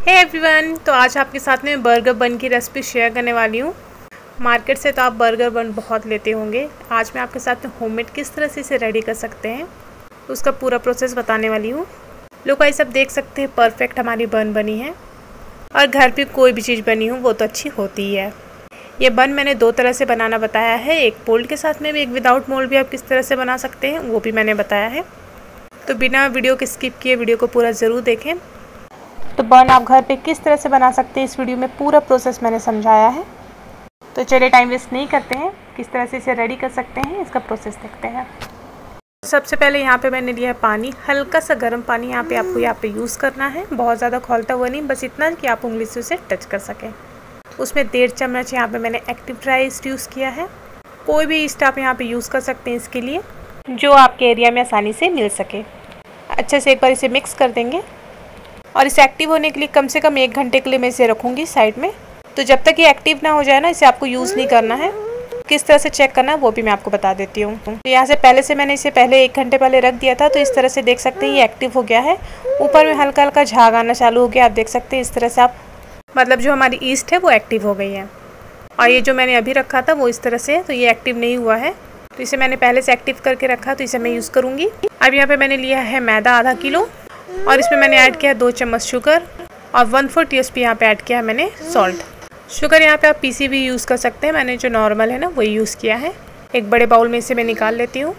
Hey everyone, तो आज आपके साथ में बर्गर बन की रेसिपी शेयर करने वाली हूँ। मार्केट से तो आप बर्गर बन बहुत लेते होंगे। आज मैं आपके साथ में होममेड किस तरह से इसे रेडी कर सकते हैं उसका पूरा प्रोसेस बताने वाली हूँ। लोग भाई सब देख सकते हैं, परफेक्ट हमारी बन बनी है। और घर पे कोई भी चीज़ बनी हो वो तो अच्छी होती ही है। ये बन मैंने दो तरह से बनाना बताया है, एक मोल्ड के साथ में भी, एक विदाउट मोल्ड भी आप किस तरह से बना सकते हैं वो भी मैंने बताया है। तो बिना वीडियो के स्किप किए वीडियो को पूरा ज़रूर देखें। तो बन आप घर पे किस तरह से बना सकते हैं इस वीडियो में पूरा प्रोसेस मैंने समझाया है। तो चलिए टाइम वेस्ट नहीं करते हैं, किस तरह से इसे रेडी कर सकते हैं इसका प्रोसेस देखते हैं। सबसे पहले यहाँ पे मैंने लिया है पानी, हल्का सा गर्म पानी आपको यहाँ पे यूज़ करना है। बहुत ज़्यादा खौलता हुआ नहीं, बस इतना कि आप उंगली से उसे टच कर सकें। उसमें 1.5 चम्मच यहाँ पे मैंने एक्टिव ड्राई ईस्ट यूज़ किया है। कोई भी ईस्ट आप यहाँ पे यूज़ कर सकते हैं इसके लिए, जो आपके एरिया में आसानी से मिल सके। अच्छे से एक बार इसे मिक्स कर देंगे और इसे एक्टिव होने के लिए कम से कम 1 घंटे के लिए मैं इसे रखूँगी साइड में। तो जब तक ये एक्टिव ना हो जाए ना, इसे आपको यूज़ नहीं करना है। किस तरह से चेक करना है वो भी मैं आपको बता देती हूँ। तो यहाँ से पहले से मैंने इसे 1 घंटे पहले रख दिया था, तो इस तरह से देख सकते हैं ये एक्टिव हो गया है। ऊपर में हल्का हल्का झाग आना चालू हो गया, आप देख सकते हैं। इस तरह से आप मतलब जो हमारी ईस्ट है वो एक्टिव हो गई है। और ये जो मैंने अभी रखा था वो इस तरह से, तो ये एक्टिव नहीं हुआ है, तो इसे मैंने पहले से एक्टिव करके रखा, तो इसे मैं यूज़ करूँगी। अब यहाँ पे मैंने लिया है मैदा आधा किलो, और इसमें मैंने ऐड किया है 2 चम्मच शुगर और 1/4 टीस्पून यहाँ पे ऐड किया है मैंने सॉल्ट। शुगर यहाँ पे आप पीसी भी यूज़ कर सकते हैं, मैंने जो नॉर्मल है ना वही यूज़ किया है। एक बड़े बाउल में इसे मैं निकाल लेती हूँ।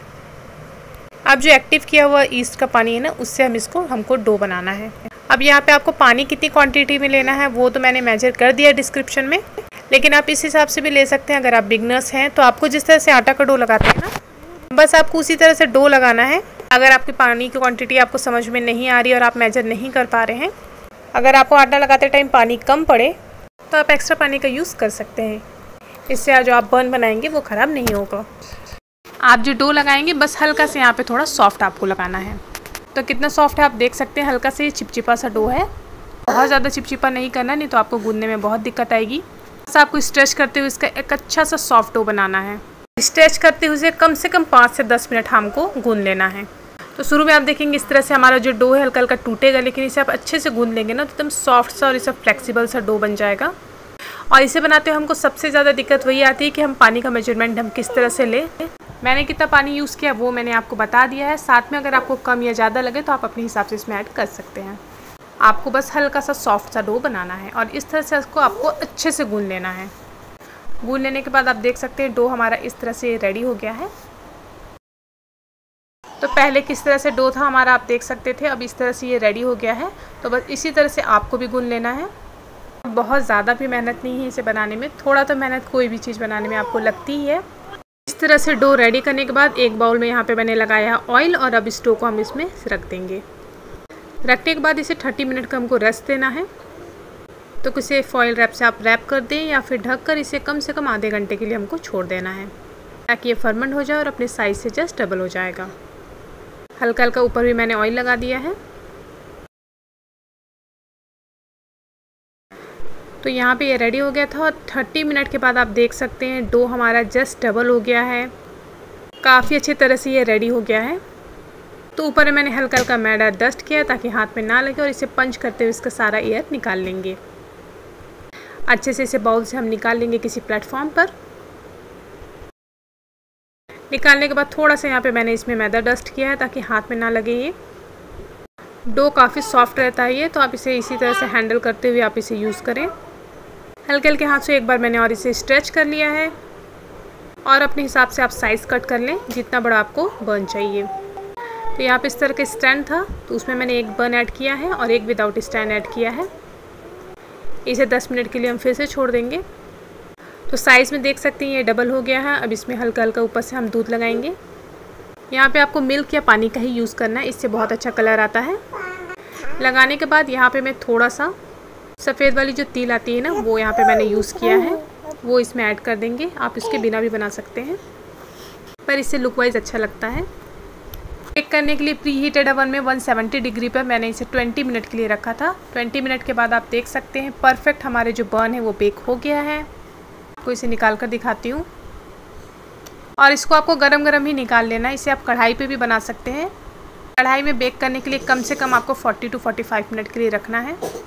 अब जो एक्टिव किया हुआ ईस्ट का पानी है ना, उससे हमको डो बनाना है। अब यहाँ पे आपको पानी कितनी क्वांटिटी में लेना है वो तो मैंने मेजर कर दिया डिस्क्रिप्शन में, लेकिन आप इस हिसाब से भी ले सकते हैं। अगर आप बिगनर्स हैं तो आपको जिस तरह से आटा का डो लगाते हैं ना, बस आपको उसी तरह से डो लगाना है। अगर आपकी पानी की क्वांटिटी आपको समझ में नहीं आ रही और आप मेजर नहीं कर पा रहे हैं, अगर आपको आटा लगाते टाइम पानी कम पड़े तो आप एक्स्ट्रा पानी का यूज़ कर सकते हैं। इससे जो आप बन बनाएंगे वो ख़राब नहीं होगा। आप जो डो लगाएंगे बस हल्का से यहाँ पे थोड़ा सॉफ्ट आपको लगाना है। तो कितना सॉफ्ट है आप देख सकते हैं, हल्का से चिपचिपा सा डो है। बहुत ज़्यादा चिपचिपा नहीं करना, नहीं तो आपको गूंदने में बहुत दिक्कत आएगी। बस आपको स्ट्रेच करते हुए इसका एक अच्छा सा सॉफ्ट डो बनाना है। स्ट्रेच करते हुए कम से कम 5 से 10 मिनट हमको गूंद लेना है। तो शुरू में आप देखेंगे इस तरह से हमारा जो डो है हल्का हल्का टूटेगा, लेकिन इसे आप अच्छे से गूंद लेंगे ना तो एकदम सॉफ्ट सा और इसे फ्लेक्सिबल सा डो बन जाएगा। और इसे बनाते हुए हमको सबसे ज़्यादा दिक्कत वही आती है कि हम पानी का मेजरमेंट हम किस तरह से लें। मैंने कितना पानी यूज़ किया वो मैंने आपको बता दिया है। साथ में अगर आपको कम या ज़्यादा लगे तो आप अपने हिसाब से इसमें ऐड कर सकते हैं। आपको बस हल्का सा सॉफ्ट सा डो बनाना है और इस तरह से इसको आपको अच्छे से गूंद लेना है। गूंद लेने के बाद आप देख सकते हैं डो हमारा इस तरह से रेडी हो गया है। तो पहले किस तरह से डो था हमारा आप देख सकते थे, अब इस तरह से ये रेडी हो गया है। तो बस इसी तरह से आपको भी गूंद लेना है। बहुत ज़्यादा भी मेहनत नहीं है इसे बनाने में, थोड़ा तो मेहनत कोई भी चीज़ बनाने में आपको लगती ही है। इस तरह से डो रेडी करने के बाद एक बाउल में यहाँ पे मैंने लगाया है ऑयल, और अब इस डो को हम इसमें रख देंगे। रखने के बाद इसे 30 मिनट का हमको रेस्ट देना है। तो किसी फॉयल रैप से आप रैप कर दें या फिर ढक कर इसे कम से कम आधे घंटे के लिए हमको छोड़ देना है, ताकि ये फर्मेंट हो जाए और अपने साइज़ से जस्ट डबल हो जाएगा। हल्का हल्का ऊपर भी मैंने ऑयल लगा दिया है। तो यहाँ पे ये रेडी हो गया था और 30 मिनट के बाद आप देख सकते हैं डो हमारा जस्ट डबल हो गया है। काफ़ी अच्छी तरह से ये रेडी हो गया है। तो ऊपर में मैंने हल्का हल्का मैदा डस्ट किया ताकि हाथ में ना लगे, और इसे पंच करते हुए इसका सारा एयर निकाल लेंगे। अच्छे से इसे बाउल से हम निकाल लेंगे किसी प्लेटफॉर्म पर। निकालने के बाद थोड़ा सा यहाँ पे मैंने इसमें मैदा डस्ट किया है ताकि हाथ में ना लगे। ये डो काफ़ी सॉफ्ट रहता है ये, तो आप इसे इसी तरह से हैंडल करते हुए आप इसे यूज़ करें। हल्के हल्के हाथ से एक बार मैंने और इसे स्ट्रेच कर लिया है, और अपने हिसाब से आप साइज़ कट कर लें जितना बड़ा आपको बन चाहिए। तो यहाँ पे इस तरह का स्टैंड था, तो उसमें मैंने एक बन ऐड किया है और एक विदाउट स्टैंड ऐड किया है। इसे 10 मिनट के लिए हम फिर से छोड़ देंगे। तो साइज़ में देख सकते हैं ये डबल हो गया है। अब इसमें हल्का हल्का ऊपर से हम दूध लगाएंगे। यहाँ पे आपको मिल्क या पानी का ही यूज़ करना है, इससे बहुत अच्छा कलर आता है। लगाने के बाद यहाँ पे मैं थोड़ा सा सफ़ेद वाली जो तिल आती है ना, वो यहाँ पे मैंने यूज़ किया है, वो इसमें ऐड कर देंगे। आप इसके बिना भी बना सकते हैं, पर इससे लुक वाइज अच्छा लगता है। बेक करने के लिए प्री हीटेड ओवन में 170 डिग्री पर मैंने इसे 20 मिनट के लिए रखा था। 20 मिनट के बाद आप देख सकते हैं परफेक्ट हमारे जो बन है वो बेक हो गया है। आपको इसे निकाल कर दिखाती हूँ, और इसको आपको गरम गरम ही निकाल लेना है। इसे आप कढ़ाई पे भी बना सकते हैं। कढ़ाई में बेक करने के लिए कम से कम आपको 40 to 45 मिनट के लिए रखना है।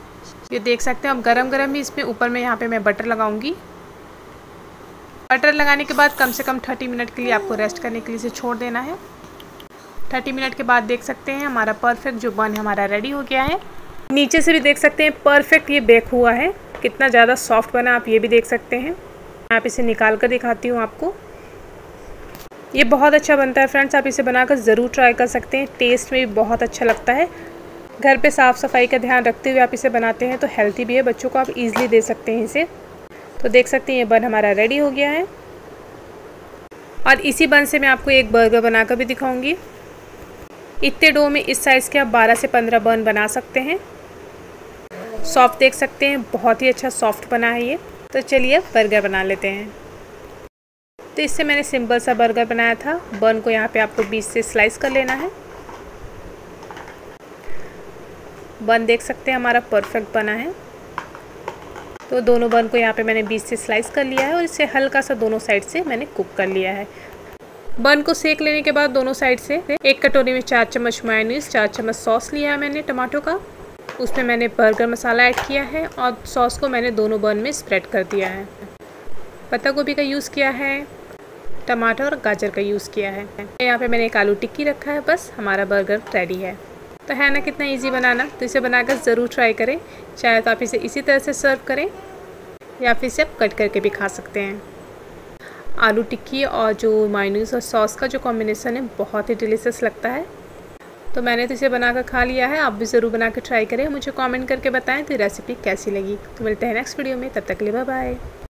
ये देख सकते हैं। अब गरम गरम ही इसमें ऊपर में यहाँ पे मैं बटर लगाऊंगी। बटर लगाने के बाद कम से कम 30 मिनट के लिए आपको रेस्ट करने के लिए इसे छोड़ देना है। 30 मिनट के बाद देख सकते हैं हमारा परफेक्ट जो बन हमारा रेडी हो गया है। नीचे से भी देख सकते हैं परफेक्ट ये बेक हुआ है, कितना ज़्यादा सॉफ्ट बना आप ये भी देख सकते हैं। आप इसे निकाल कर दिखाती हूँ आपको। ये बहुत अच्छा बनता है फ्रेंड्स, आप इसे बनाकर ज़रूर ट्राई कर सकते हैं। टेस्ट में भी बहुत अच्छा लगता है। घर पे साफ़ सफाई का ध्यान रखते हुए आप इसे बनाते हैं तो हेल्थी भी है, बच्चों को आप ईज़िली दे सकते हैं इसे। तो देख सकते हैं ये बन हमारा रेडी हो गया है। और इसी बन से मैं आपको एक बर्गर बनाकर भी दिखाऊंगी। इतने डो में इस साइज़ के आप 12 से 15 बन बना सकते हैं। सॉफ्ट देख सकते हैं, बहुत ही अच्छा सॉफ्ट बना है ये। तो चलिए अब बर्गर बना लेते हैं। तो इससे मैंने सिंपल सा बर्गर बनाया था। बन को यहाँ पे आपको बीच से स्लाइस कर लेना है। बन देख सकते हैं हमारा परफेक्ट बना है। तो दोनों बन को यहाँ पे मैंने बीच से स्लाइस कर लिया है और इसे हल्का सा दोनों साइड से मैंने कुक कर लिया है। बन को सेक लेने के बाद दोनों साइड से एक कटोरी में 4 चम्मच मेयोनीज, 4 चम्मच सॉस लिया है मैंने टमाटो का। उसमें मैंने बर्गर मसाला ऐड किया है और सॉस को मैंने दोनों बन में स्प्रेड कर दिया है। पत्ता गोभी का यूज़ किया है, टमाटर और गाजर का यूज़ किया है। यहाँ पे मैंने एक आलू टिक्की रखा है। बस हमारा बर्गर रेडी है। तो है ना कितना इजी बनाना। तो इसे बनाकर ज़रूर ट्राई करें। चाहे तो आप इसे इसी तरह से सर्व करें या फिर इसे आप कट करके भी खा सकते हैं। आलू टिक्की और जो मेयोनीज और सॉस का जो कॉम्बिनेशन है बहुत ही डिलीशियस लगता है। तो मैंने तो इसे बनाकर खा लिया है। आप भी ज़रूर बना के ट्राई करें, मुझे कमेंट करके बताएं तो रेसिपी कैसी लगी। तो मिलते हैं नेक्स्ट वीडियो में, तब तक के लिए बाय बाय।